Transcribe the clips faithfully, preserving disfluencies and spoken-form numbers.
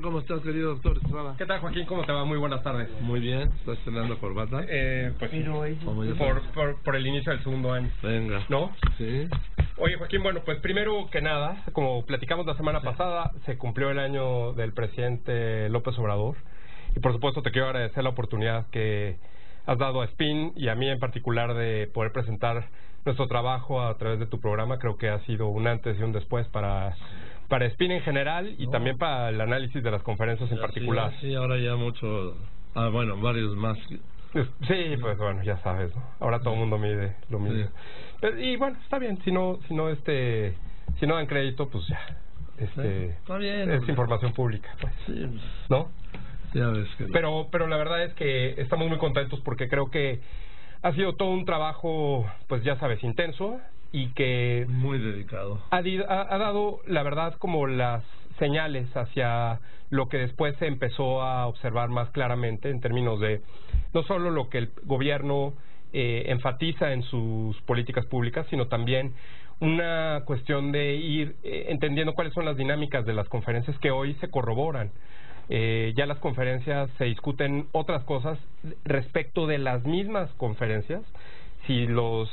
¿Cómo estás, querido doctor Estrada? ¿Qué tal, Joaquín? ¿Cómo te va? Muy buenas tardes. Muy bien. ¿Estás estrenando corbata? Eh, pues por, por, por el inicio del segundo año. Venga. ¿No? Sí. Oye, Joaquín, bueno, pues primero que nada, como platicamos la semana sí. pasada, se cumplió el año del presidente López Obrador. Y por supuesto te quiero agradecer la oportunidad que has dado a Spin y a mí en particular de poder presentar nuestro trabajo a través de tu programa. Creo que ha sido un antes y un después para... para Spin en general y no. también para el análisis de las conferencias en sí, particular. Sí, ahora ya mucho, ah, bueno, varios más. Sí, pues bueno, ya sabes, ¿no? Ahora todo el mundo mide lo mismo. Sí. Pero, y bueno, está bien, si no, si no este, si no dan crédito, pues ya, este, sí, está bien, es hombre. Información pública, pues, sí. ¿No? Ya ves que pero, pero la verdad es que estamos muy contentos porque creo que ha sido todo un trabajo, pues ya sabes, intenso. Y que muy dedicado ha, ha, ha dado la verdad como las señales hacia lo que después se empezó a observar más claramente en términos de no solo lo que el gobierno eh, enfatiza en sus políticas públicas, sino también una cuestión de ir eh, entendiendo cuáles son las dinámicas de las conferencias que hoy se corroboran. Eh, ya las conferencias se discuten otras cosas respecto de las mismas conferencias, si los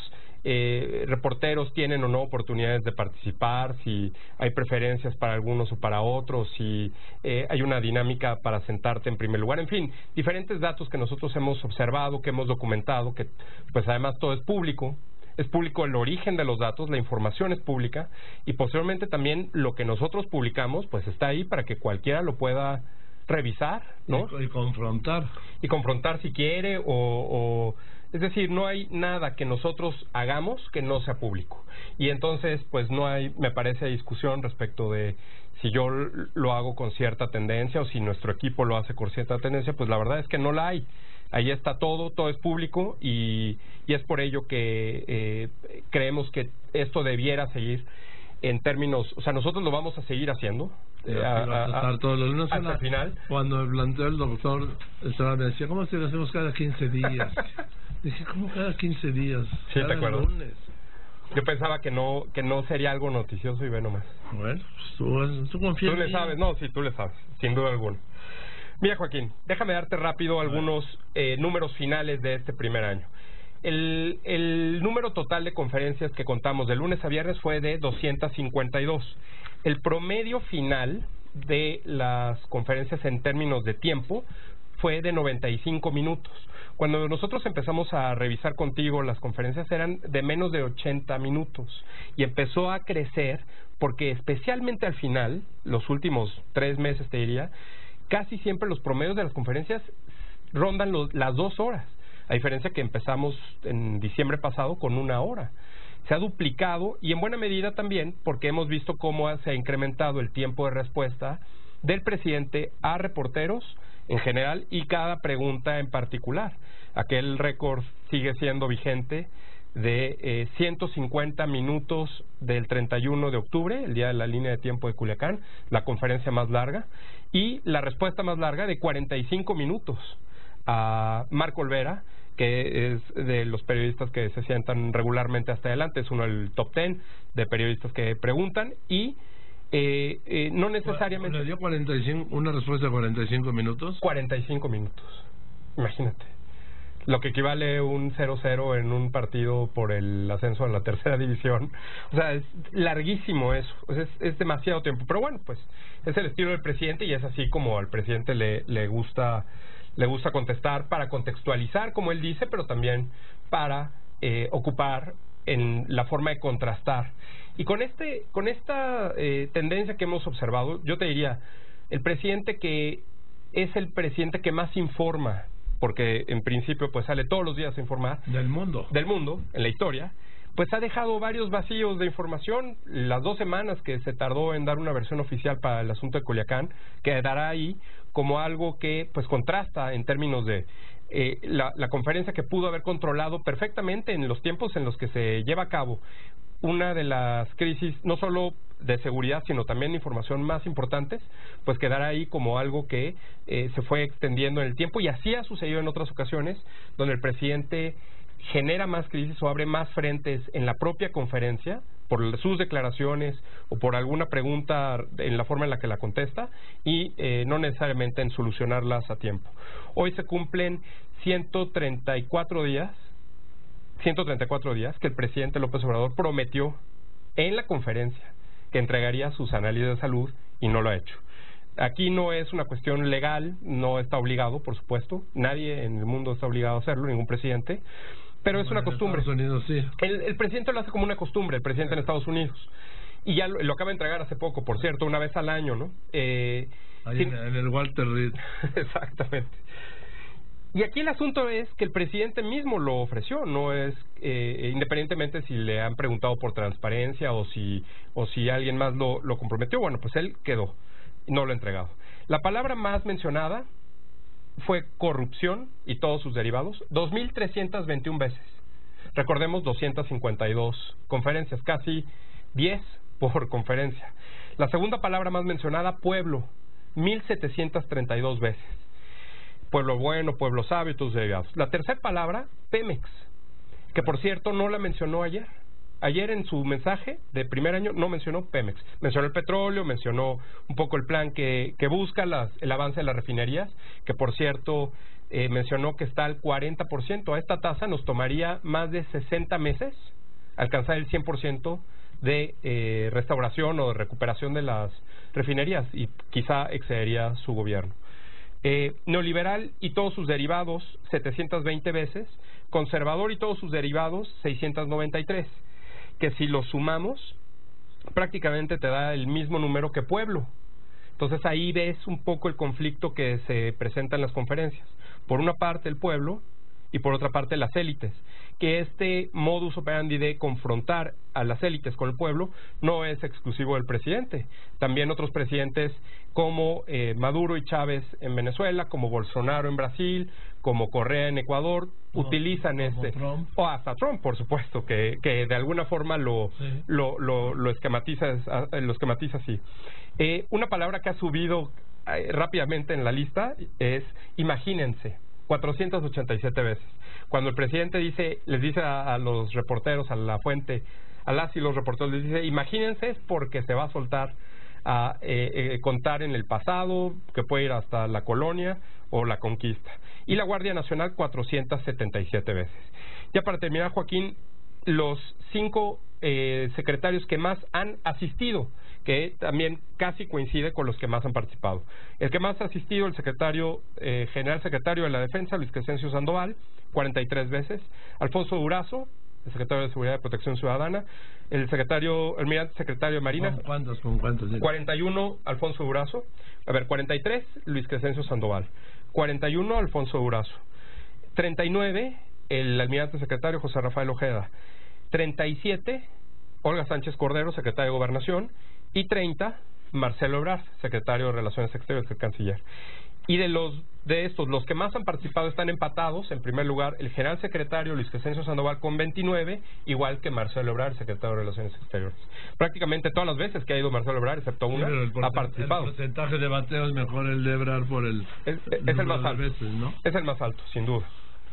Eh, reporteros tienen o no oportunidades de participar, si hay preferencias para algunos o para otros, si eh, hay una dinámica para sentarte en primer lugar, en fin, diferentes datos que nosotros hemos observado, que hemos documentado, que pues además todo es público, es público el origen de los datos, la información es pública y posteriormente también lo que nosotros publicamos pues está ahí para que cualquiera lo pueda revisar, ¿no? Y, y confrontar. Y confrontar si quiere o... o es decir, no hay nada que nosotros hagamos que no sea público. Y entonces, pues no hay, me parece, discusión respecto de si yo lo hago con cierta tendencia o si nuestro equipo lo hace con cierta tendencia, pues la verdad es que no la hay. Ahí está todo, todo es público y, y es por ello que eh, creemos que esto debiera seguir en términos, o sea, nosotros lo vamos a seguir haciendo. Eh, a, a, a, a todos los lunes hasta el final. Cuando me planteó el doctor, estaba, me decía, ¿cómo se lo hacemos cada quince días? Dije, ¿cómo cada quince días? Sí, cada te acuerdo. Lunes. Yo pensaba que no que no sería algo noticioso y ve nomás. Bueno, pues tú, tú confías. Tú le sabes, no, sí, tú le sabes, sin duda alguna. Mira, Joaquín, déjame darte rápido algunos eh, números finales de este primer año. El, el número total de conferencias que contamos de lunes a viernes fue de doscientas cincuenta y dos. El promedio final de las conferencias en términos de tiempo fue de noventa y cinco minutos. Cuando nosotros empezamos a revisar contigo, las conferencias eran de menos de ochenta minutos y empezó a crecer porque especialmente al final, los últimos tres meses te diría, casi siempre los promedios de las conferencias rondan los, las dos horas, a diferencia que empezamos en diciembre pasado con una hora. Se ha duplicado y en buena medida también porque hemos visto cómo se ha incrementado el tiempo de respuesta del presidente a reporteros en general y cada pregunta en particular. Aquel récord sigue siendo vigente de eh, ciento cincuenta minutos del treinta y uno de octubre, el día de la línea de tiempo de Culiacán, la conferencia más larga, y la respuesta más larga de cuarenta y cinco minutos a Marco Olvera, que es de los periodistas que se sientan regularmente hasta adelante, es uno del top ten de periodistas que preguntan y eh, eh, no necesariamente... ¿Le dio cuarenta y cinco, una respuesta de cuarenta y cinco minutos? cuarenta y cinco minutos, imagínate. Lo que equivale a un cero cero en un partido por el ascenso a la tercera división. O sea, es larguísimo eso, es, es demasiado tiempo. Pero bueno, pues es el estilo del presidente y es así como al presidente le, le gusta... le gusta contestar para contextualizar, como él dice, pero también para eh, ocupar en la forma de contrastar. Y con este con esta eh, tendencia que hemos observado, yo te diría, el presidente que es el presidente que más informa, porque en principio pues sale todos los días a informar. Del mundo. Del mundo, en la historia. Pues ha dejado varios vacíos de información. Las dos semanas que se tardó en dar una versión oficial para el asunto de Culiacán quedará ahí como algo que pues contrasta en términos de eh, la, la conferencia que pudo haber controlado perfectamente en los tiempos en los que se lleva a cabo una de las crisis, no solo de seguridad, sino también de información más importantes, pues quedará ahí como algo que eh, se fue extendiendo en el tiempo y así ha sucedido en otras ocasiones donde el presidente genera más crisis o abre más frentes en la propia conferencia por sus declaraciones o por alguna pregunta en la forma en la que la contesta y eh, no necesariamente en solucionarlas a tiempo. Hoy se cumplen ciento treinta y cuatro días, ciento treinta y cuatro días que el presidente López Obrador prometió en la conferencia que entregaría sus análisis de salud y no lo ha hecho. Aquí no es una cuestión legal, no está obligado, por supuesto, nadie en el mundo está obligado a hacerlo, ningún presidente, pero es bueno, una costumbre. En Estados Unidos, sí. El, el presidente lo hace como una costumbre, el presidente en Estados Unidos. Y ya lo, lo acaba de entregar hace poco, por cierto, una vez al año, ¿no? Eh, Ahí sin... en, en el Walter Reed. Exactamente. Y aquí el asunto es que el presidente mismo lo ofreció, no es eh, independientemente si le han preguntado por transparencia o si o si alguien más lo, lo comprometió, bueno, pues él quedó, no lo ha entregado. La palabra más mencionada fue corrupción y todos sus derivados, dos mil trescientas veintiuna veces. Recordemos doscientas cincuenta y dos conferencias, casi diez por conferencia. La segunda palabra más mencionada, pueblo, mil setecientas treinta y dos veces. Pueblo bueno, pueblo sabio y todos sus derivados. La tercera palabra, Pemex, que por cierto no la mencionó ayer. Ayer en su mensaje de primer año no mencionó Pemex. Mencionó el petróleo, mencionó un poco el plan que, que busca las, el avance de las refinerías, que por cierto eh, mencionó que está al cuarenta por ciento. A esta tasa nos tomaría más de sesenta meses alcanzar el cien por ciento de eh, restauración o de recuperación de las refinerías y quizá excedería su gobierno. Eh, neoliberal y todos sus derivados setecientas veinte veces, conservador y todos sus derivados seiscientas noventa y tres, que si los sumamos prácticamente te da el mismo número que pueblo. Entonces ahí ves un poco el conflicto que se presenta en las conferencias. Por una parte el pueblo y por otra parte las élites, que este modus operandi de confrontar a las élites con el pueblo no es exclusivo del presidente. También otros presidentes como eh, Maduro y Chávez en Venezuela, como Bolsonaro en Brasil, como Correa en Ecuador, no, utilizan este, Trump. o hasta Trump, por supuesto, que, que de alguna forma lo, sí. lo, lo, lo esquematiza, lo esquematiza así. Eh, una palabra que ha subido eh, rápidamente en la lista es imagínense. cuatrocientas ochenta y siete veces. Cuando el presidente dice, les dice a, a los reporteros, a la fuente, a las y los reporteros, les dice, imagínense, es porque se va a soltar a eh, eh, contar en el pasado, que puede ir hasta la colonia o la conquista. Y la Guardia Nacional, cuatrocientas setenta y siete veces. Ya para terminar, Joaquín, los cinco eh, secretarios que más han asistido, que también casi coincide con los que más han participado. El que más ha asistido, el secretario eh, general secretario de la Defensa, Luis Crescencio Sandoval, cuarenta y tres veces. Alfonso Durazo, el secretario de Seguridad y Protección Ciudadana. El secretario, el almirante secretario de Marina. ¿Con cuántos? ¿Con cuántos? cuarenta y uno, Alfonso Durazo. A ver, cuarenta y tres, Luis Crescencio Sandoval. cuarenta y uno, Alfonso Durazo. treinta y nueve, el almirante secretario José Rafael Ojeda. treinta y siete, Olga Sánchez Cordero, secretaria de Gobernación. Y treinta, Marcelo Ebrard, secretario de Relaciones Exteriores, el canciller. Y de los de estos, los que más han participado están empatados. En primer lugar, el general secretario Luis Crescencio Sandoval con veintinueve, igual que Marcelo Ebrard, secretario de Relaciones Exteriores. Prácticamente todas las veces que ha ido Marcelo Ebrard, excepto una, sí, el ha participado. El porcentaje de bateo es mejor el de Ebrard por el... Es, es, es el más alto, veces, ¿no? Es el más alto, sin duda.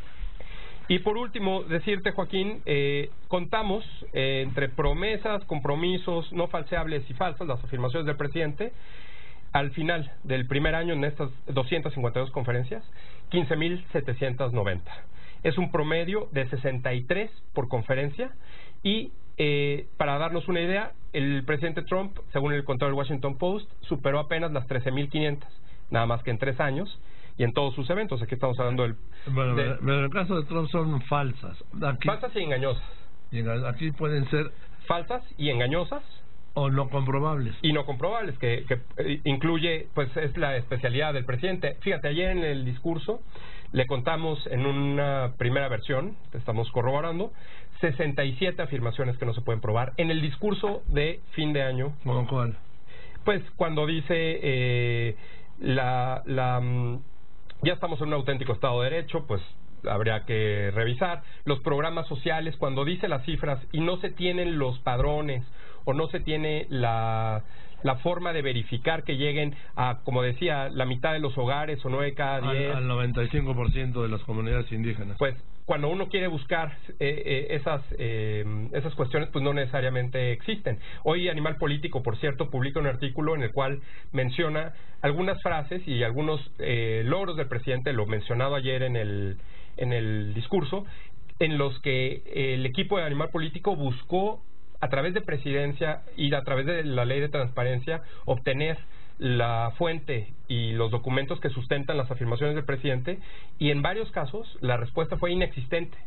Y por último, decirte, Joaquín, eh, contamos eh, entre promesas, compromisos no falseables y falsas, las afirmaciones del presidente, al final del primer año en estas doscientas cincuenta y dos conferencias, quince mil setecientos noventa. Es un promedio de sesenta y tres por conferencia y, eh, para darnos una idea, el presidente Trump, según el conteo del Washington Post, superó apenas las trece mil quinientas, nada más que en tres años, y en todos sus eventos. Aquí estamos hablando del... Bueno, de, pero en el caso de Trump son falsas. Aquí, falsas y engañosas. Y aquí pueden ser... Falsas y engañosas. O no comprobables. Y no comprobables, que, que eh, incluye, pues es la especialidad del presidente. Fíjate, ayer en el discurso le contamos en una primera versión, que estamos corroborando, sesenta y siete afirmaciones que no se pueden probar. En el discurso de fin de año... ¿Cómo cuál? Pues cuando dice eh, la... la ya estamos en un auténtico Estado de Derecho, pues habría que revisar. Los programas sociales, cuando dice las cifras y no se tienen los padrones o no se tiene la, la forma de verificar que lleguen a, como decía, la mitad de los hogares o nueve cada diez. Al, al noventa y cinco por ciento de las comunidades indígenas. Pues cuando uno quiere buscar eh, eh, esas eh, esas cuestiones, pues no necesariamente existen. Hoy Animal Político, por cierto, publica un artículo en el cual menciona algunas frases y algunos eh, logros del presidente, lo mencionado ayer en el en el discurso, en los que el equipo de Animal Político buscó, a través de presidencia y a través de la ley de transparencia, obtener la fuente y los documentos que sustentan las afirmaciones del presidente, y en varios casos la respuesta fue inexistente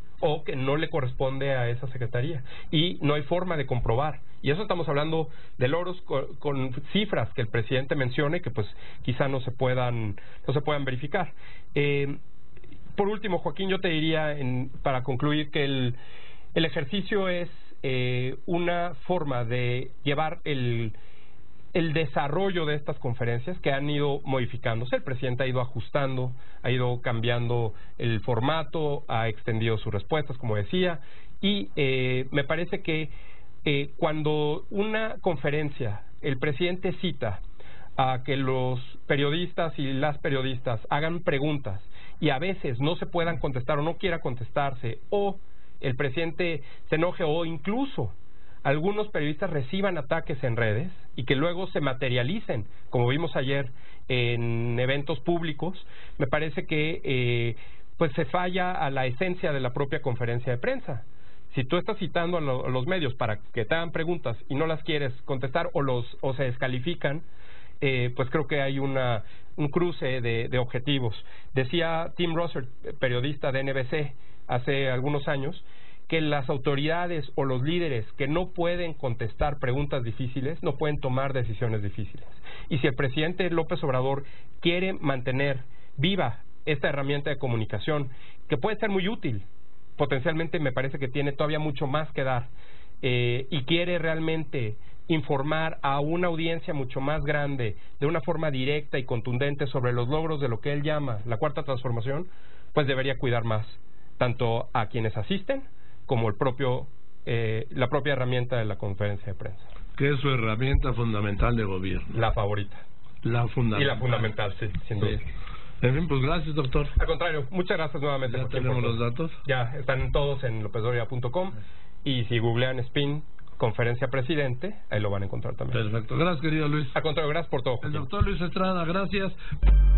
o que no le corresponde a esa secretaría y no hay forma de comprobar. Y eso estamos hablando de logros con, con cifras que el presidente mencione que pues quizá no se puedan no se puedan verificar. Eh, por último, Joaquín, yo te diría en, para concluir que el, el ejercicio es eh, una forma de llevar el el desarrollo de estas conferencias que han ido modificándose. El presidente ha ido ajustando, ha ido cambiando el formato, ha extendido sus respuestas, como decía, y eh, me parece que eh, cuando una conferencia, el presidente cita a que los periodistas y las periodistas hagan preguntas y a veces no se puedan contestar o no quiera contestarse, o el presidente se enoje o incluso algunos periodistas reciban ataques en redes y que luego se materialicen, como vimos ayer en eventos públicos, me parece que eh, pues se falla a la esencia de la propia conferencia de prensa. Si tú estás citando a, lo, a los medios para que te hagan preguntas y no las quieres contestar o los o se descalifican, eh, pues creo que hay una un cruce de, de objetivos. Decía Tim Russert, periodista de N B C, hace algunos años, que las autoridades o los líderes que no pueden contestar preguntas difíciles no pueden tomar decisiones difíciles. Y si el presidente López Obrador quiere mantener viva esta herramienta de comunicación, que puede ser muy útil, potencialmente me parece que tiene todavía mucho más que dar, eh, y quiere realmente informar a una audiencia mucho más grande, de una forma directa y contundente sobre los logros de lo que él llama la Cuarta Transformación, pues debería cuidar más, tanto a quienes asisten, como el propio eh, la propia herramienta de la conferencia de prensa. Que es su herramienta fundamental de gobierno. La favorita. La fundamental. Y la fundamental, sí, sin duda. Sí. En fin, pues gracias, doctor. Al contrario, muchas gracias nuevamente. Ya tenemos los datos. Ya están todos en lopez doria punto com y si googlean Spin Conferencia Presidente, ahí lo van a encontrar también. Perfecto. Gracias, querido Luis. Al contrario, gracias por todo, Joaquín. El doctor Luis Estrada, gracias.